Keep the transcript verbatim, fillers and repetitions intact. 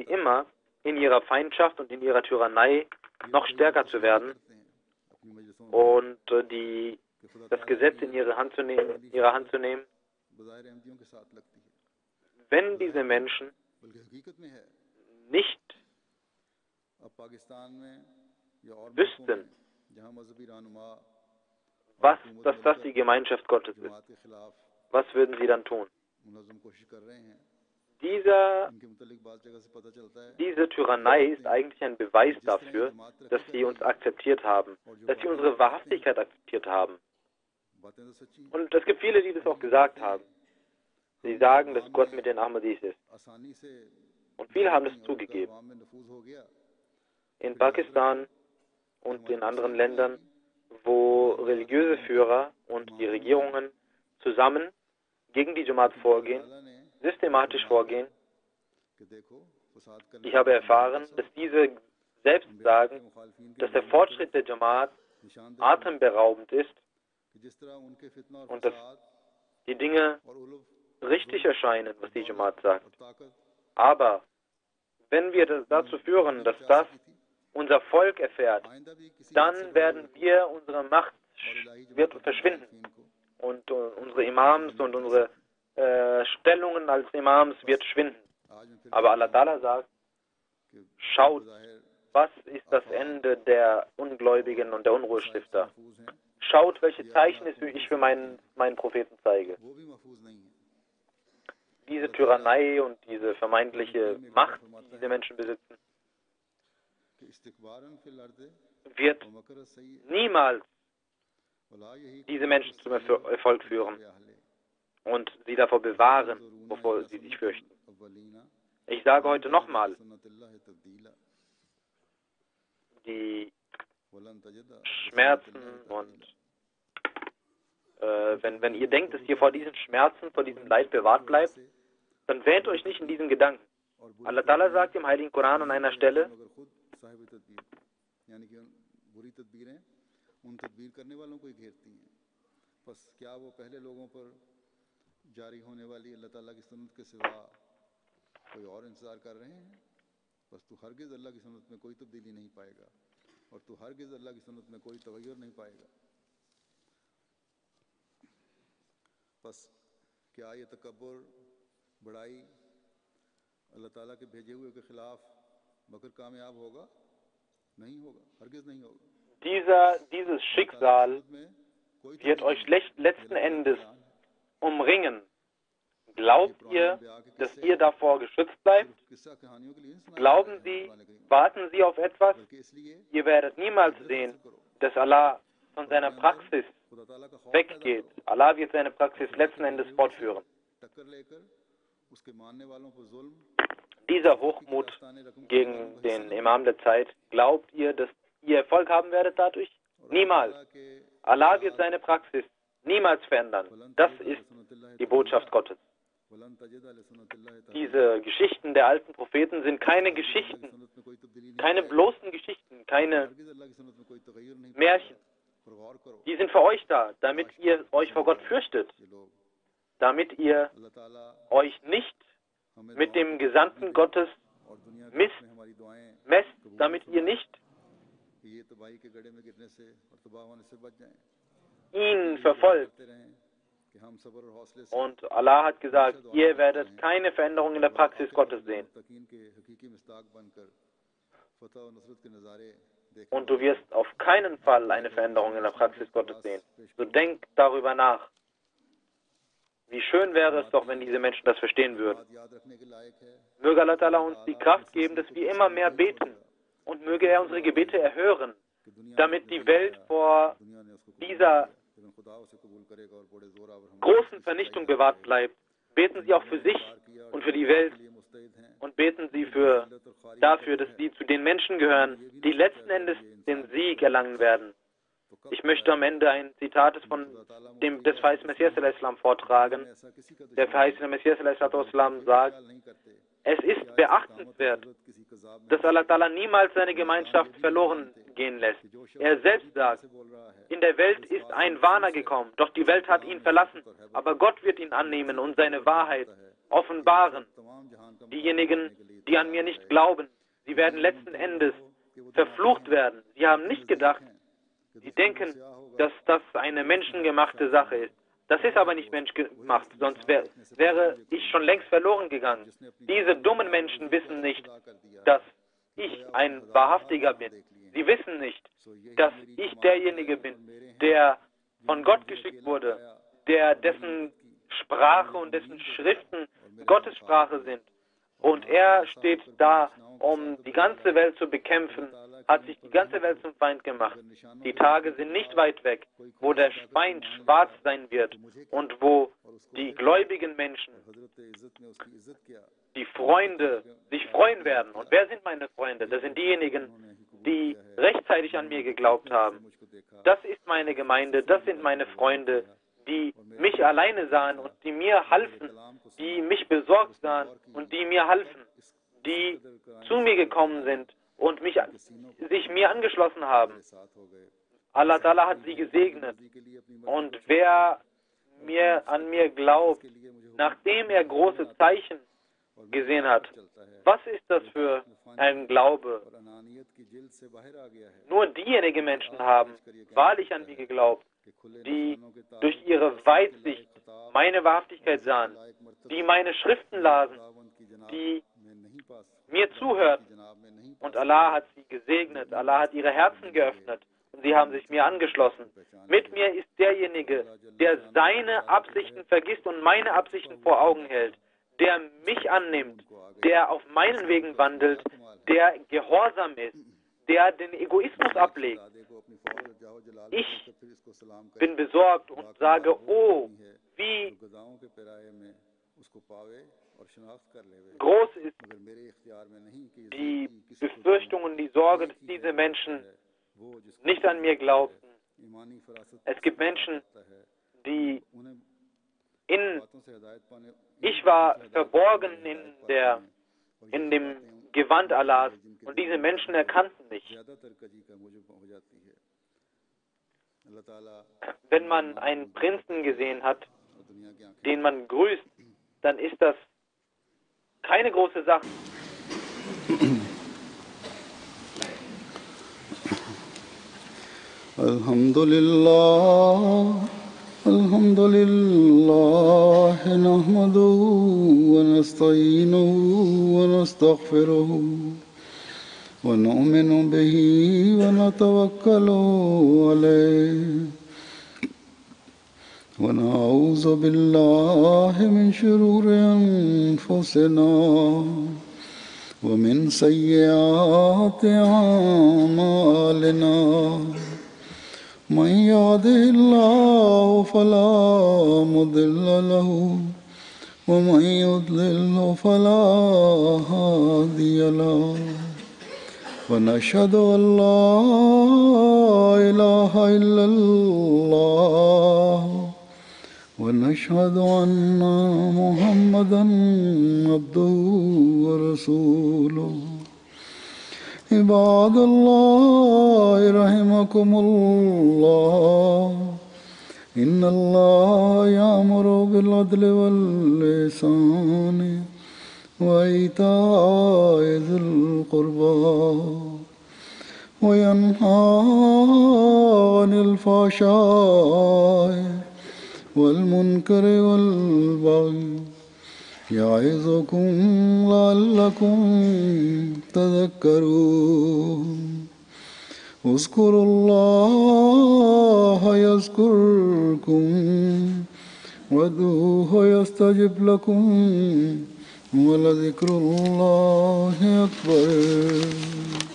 sie immer in ihrer Feindschaft und in ihrer Tyrannei noch stärker zu werden und äh, die, das Gesetz in ihre Hand zu nehmen, ihre Hand zu nehmen. Wenn diese Menschen nicht wüssten, was, dass das die Gemeinschaft Gottes ist, was würden sie dann tun? Dieser, diese Tyrannei ist eigentlich ein Beweis dafür, dass sie uns akzeptiert haben, dass sie unsere Wahrhaftigkeit akzeptiert haben. Und es gibt viele, die das auch gesagt haben. Sie sagen, dass Gott mit den Ahmadis ist. Und viele haben es zugegeben. In Pakistan und in anderen Ländern, wo religiöse Führer und die Regierungen zusammen gegen die Jamaat vorgehen, systematisch vorgehen. Ich habe erfahren, dass diese selbst sagen, dass der Fortschritt der Jamaat atemberaubend ist und dass die Dinge richtig erscheinen, was die Jamaat sagt. Aber wenn wir das dazu führen, dass das unser Volk erfährt, dann werden wir, unsere Macht wird verschwinden. Und uh, unsere Imams und unsere äh, Stellungen als Imams wird schwinden. Aber Allah Ta'ala sagt, schaut, was ist das Ende der Ungläubigen und der Unruhestifter? Schaut, welche Zeichen ich für meinen, meinen Propheten zeige. Diese Tyrannei und diese vermeintliche Macht, die diese Menschen besitzen, wird niemals diese Menschen zum Erfolg führen und sie davor bewahren, wovor sie sich fürchten. Ich sage heute nochmal, die Schmerzen und äh, wenn, wenn ihr denkt, dass ihr vor diesen Schmerzen, vor diesem Leid bewahrt bleibt, dann wähnt euch nicht in diesen Gedanken. Allah Ta'ala sagt im Heiligen Koran an einer Stelle, अल्लाह ताला के भेजे हुए के खिलाफ मगर कामयाब होगा नहीं होगा हरगिज़ नहीं होगा Dieser, dieses Schicksal wird euch letzten Endes umringen. Glaubt ihr, dass ihr davor geschützt bleibt? Glauben Sie, warten Sie auf etwas? Ihr werdet niemals sehen, dass Allah von seiner Praxis weggeht. Allah wird seine Praxis letzten Endes fortführen. Dieser Hochmut gegen den Imam der Zeit, glaubt ihr, dass ihr Erfolg haben werdet dadurch? Niemals. Allah wird seine Praxis niemals verändern. Das ist die Botschaft Gottes. Diese Geschichten der alten Propheten sind keine Geschichten, keine bloßen Geschichten, keine Märchen. Die sind für euch da, damit ihr euch vor Gott fürchtet, damit ihr euch nicht mit dem Gesandten Gottes misst, messt, damit ihr nicht ihn verfolgt. Und Allah hat gesagt, ihr werdet keine Veränderung in der Praxis Gottes sehen. Und du wirst auf keinen Fall eine Veränderung in der Praxis Gottes sehen. So denk darüber nach. Wie schön wäre es doch, wenn diese Menschen das verstehen würden. Möge Allah Ta'ala uns die Kraft geben, dass wir immer mehr beten. Und möge er unsere Gebete erhören, damit die Welt vor dieser großen Vernichtung bewahrt bleibt. Beten Sie auch für sich und für die Welt und beten Sie für, dafür, dass Sie zu den Menschen gehören, die letzten Endes den Sieg erlangen werden. Ich möchte am Ende ein Zitat von dem, des verheißenen Messias al-Islam vortragen. Der verheißene Messias al-Islam sagt, es ist beachtenswert, dass Allah Ta'ala niemals seine Gemeinschaft verloren gehen lässt. Er selbst sagt, in der Welt ist ein Warner gekommen, doch die Welt hat ihn verlassen. Aber Gott wird ihn annehmen und seine Wahrheit offenbaren. Diejenigen, die an mir nicht glauben. Sie werden letzten Endes verflucht werden. Sie haben nicht gedacht, sie denken, dass das eine menschengemachte Sache ist. Das ist aber nicht menschgemacht, sonst wär, wäre ich schon längst verloren gegangen. Diese dummen Menschen wissen nicht, dass ich ein Wahrhaftiger bin. Sie wissen nicht, dass ich derjenige bin, der von Gott geschickt wurde, der dessen Sprache und dessen Schriften Gottes Sprache sind. Und er steht da, um die ganze Welt zu bekämpfen, hat sich die ganze Welt zum Feind gemacht. Die Tage sind nicht weit weg, wo der Feind schwarz sein wird und wo die gläubigen Menschen, die Freunde, sich freuen werden. Und wer sind meine Freunde? Das sind diejenigen, die rechtzeitig an mir geglaubt haben. Das ist meine Gemeinde, das sind meine Freunde, die mich alleine sahen und die mir halfen, die mich besorgt sahen und die mir halfen, die zu mir gekommen sind und mich, sich mir angeschlossen haben. Allah Ta'ala hat sie gesegnet. Und wer mir an mir glaubt, nachdem er große Zeichen gesehen hat, was ist das für ein Glaube? Nur diejenigen Menschen haben wahrlich an mich geglaubt, die durch ihre Weitsicht meine Wahrhaftigkeit sahen, die meine Schriften lasen, die mir zuhörten. Und Allah hat sie gesegnet, Allah hat ihre Herzen geöffnet und sie haben sich mir angeschlossen. Mit mir ist derjenige, der seine Absichten vergisst und meine Absichten vor Augen hält, der mich annimmt, der auf meinen Wegen wandelt, der gehorsam ist, der den Egoismus ablegt. Ich bin besorgt und sage, oh, wie groß ist die Befürchtung und die Sorge, dass diese Menschen nicht an mir glaubten. Es gibt Menschen, die in, ich war verborgen in, der, in dem Gewand Allahs und diese Menschen erkannten mich. Wenn man einen Prinzen gesehen hat, den man grüßt, dann ist das keine große Sache. Alhamdulillah, Alhamdulillah, nahmaduhu wa nasta'inuhu wa nastaghfiruhu wa nu'minu bihi wa natawakkalu alayhi wa na'udhu billahi min shururi anfusina wa min sayyiati a'malina. من يهده الله فلا مضل له ومن يضلل فلا هادي له ونشهد أن لا إله إلا الله ونشهد أن محمدا عبده ورسوله عباد الله رحمكم الله إن الله يأمر بالعدل والإحسان وإيتاء ذي القربى وينهى عن الفحشاء والمنكر والبغي يعظكم لعلكم تذكرون اذكروا الله يذكركم وادعوه يستجب لكم ولذكر الله أكبر.